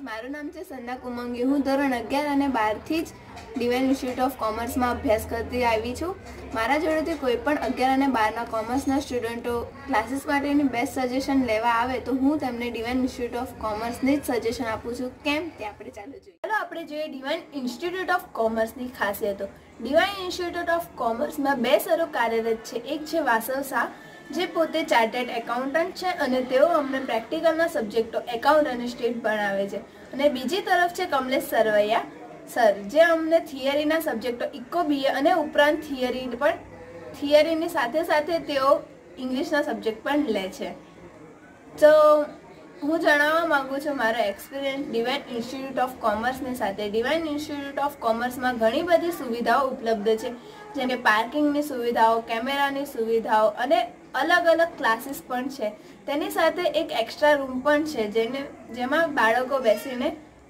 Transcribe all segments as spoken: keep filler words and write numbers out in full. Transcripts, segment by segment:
મારું નામ છે સંધા કુમંગી। હું ધોરણ અગિયાર અને બાર થી જ ડિવાઇન ઇન્સ્ટિટ્યૂટ ઓફ કોમર્સમાં અભ્યાસ કરતી આવી છું। મારા જોડેથી કોઈ પણ અગિયાર અને બારના કોમર્સના સ્ટુડન્ટો ક્લાસીસ માટેની બેસ્ટ સજેશન લેવા આવે તો હું તેમને ડિવાઇન ઇન્સ્ટિટ્યૂટ ઓફ કોમર્સને જ સજેશન આપું છું। કેમ તે આપણે ચાલો જોઈએ। ચાલો આપણે જોઈએ ડિવાઇન ઇન્સ્ટિટ્યૂટ ઓફ કોમર્સની ખાસિયતો। ડિવાઇન ઇન્સ્ટિટ્યૂટ ઓફ કોમર્સમાં બે સરો કાર્યરત છે। એક છે વાસવ શાહ, જે પોતે ચાર્ટર્ડ એકાઉન્ટન્ટ છે અને તેઓ અમને પ્રેક્ટિકલના સબ્જેક્ટો એકાઉન્ટ અને સ્ટેટ ભણાવે છે। અને બીજી તરફ છે કમલેશ સરવૈયા સર, જે અમને થિયરીના સબ્જેક્ટો ઇકો બીએ અને ઉપરાંત થિયરી પણ થિયરીની સાથે સાથે તેઓ ઇંગ્લિશના સબ્જેક્ટ પણ લે છે। તો હું જણાવવા માગું છું મારો એક્સપિરિયન્સ ડિવાઇન ઇન્સ્ટિટ્યૂટ ઓફ કોમર્સની સાથે। ડિવાઇન ઇન્સ્ટિટ્યૂટ ઓફ કોમર્સમાં ઘણી બધી સુવિધાઓ ઉપલબ્ધ છે, જેમ કે પાર્કિંગની સુવિધાઓ, કેમેરાની સુવિધાઓ અને અલગ અલગ ક્લાસીસ પણ છે। તેની સાથે એક એક્સ્ટ્રા રૂમ પણ છે, જેને જેમાં બાળકો બેસીને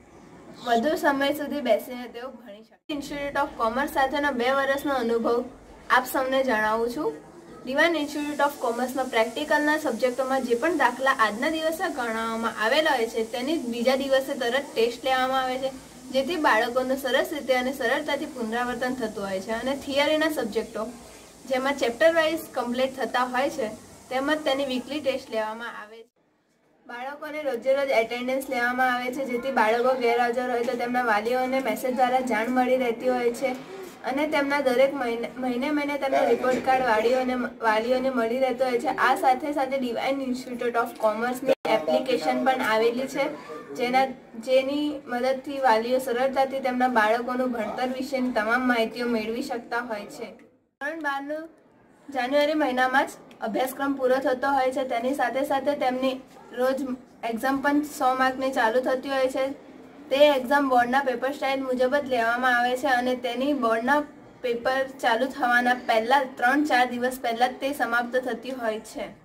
વધુ સમય સુધી બેસીને તેઓ ભણી શકે। ઇન્સ્ટિટ્યૂટ ઓફ કોમર્સ સાથેનો બે વર્ષનો અનુભવ આપ સૌને જણાવું છું। ડિવાઇન ઇન્સ્ટિટ્યૂટ ઓફ કોમર્સમાં પ્રેક્ટિકલના સબ્જેક્ટોમાં જે પણ દાખલા આજના દિવસે ગણવામાં આવેલા હોય છે તેની બીજા દિવસે તરત ટેસ્ટ લેવામાં આવે છે, જેથી બાળકોનું સરસ રીતે અને સરળતાથી પુનરાવર્તન થતું હોય છે। અને થિયરીના સબ્જેક્ટો જેમાં ચેપ્ટર વાઇઝ કમ્પ્લીટ થતા હોય છે તેમજ તેની વીકલી ટેસ્ટ લેવામાં આવે છે। બાળકોને રોજે રોજ એટેન્ડન્સ લેવામાં આવે છે, જેથી બાળકો ગેરહાજર હોય તો તેમના વાલીઓને મેસેજ દ્વારા જાણ મળી રહેતી હોય છે અને તેમના દરેક મહિને મહિને મહિને તેમનો રિપોર્ટ કાર્ડ વાલીઓને વાલીઓને મળી રહેતો હોય છે। આ સાથે સાથે ડિવાઇન ઇન્સ્ટિટ્યૂટ ઓફ કોમર્સની એપ્લિકેશન પણ આવેલી છે, જેના જેની મદદથી વાલીઓ સરળતાથી તેમના બાળકોનું ભણતર વિશેની તમામ માહિતીઓ મેળવી શકતા હોય છે। ધોરણ બારનું જાન્યુઆરી મહિનામાં જ અભ્યાસક્રમ પૂરો થતો હોય છે। તેની સાથે સાથે તેમની રોજ એક્ઝામ પણ સો માર્કની ચાલુ થતી હોય છે। તે એક્ઝામ બોર્ડના પેપર સ્ટાઇલ મુજબ જ લેવામાં આવે છે અને તેની બોર્ડના પેપર ચાલુ થવાના પહેલાં ત્રણ ચાર દિવસ પહેલાં જ તે સમાપ્ત થતી હોય છે।